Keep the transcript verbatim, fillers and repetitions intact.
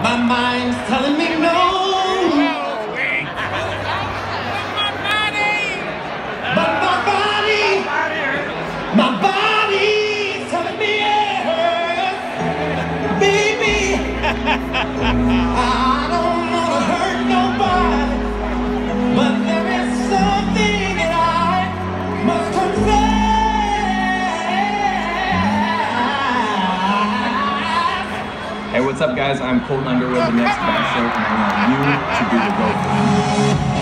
My mind's telling me no. But my body, my body's telling me yes. Baby, I don't wanna hurt nobody, but there is something that I must confess. Hey, what's up, guys? I'm Colton Underwood, the next bachelor, and I want you to be the Gopher.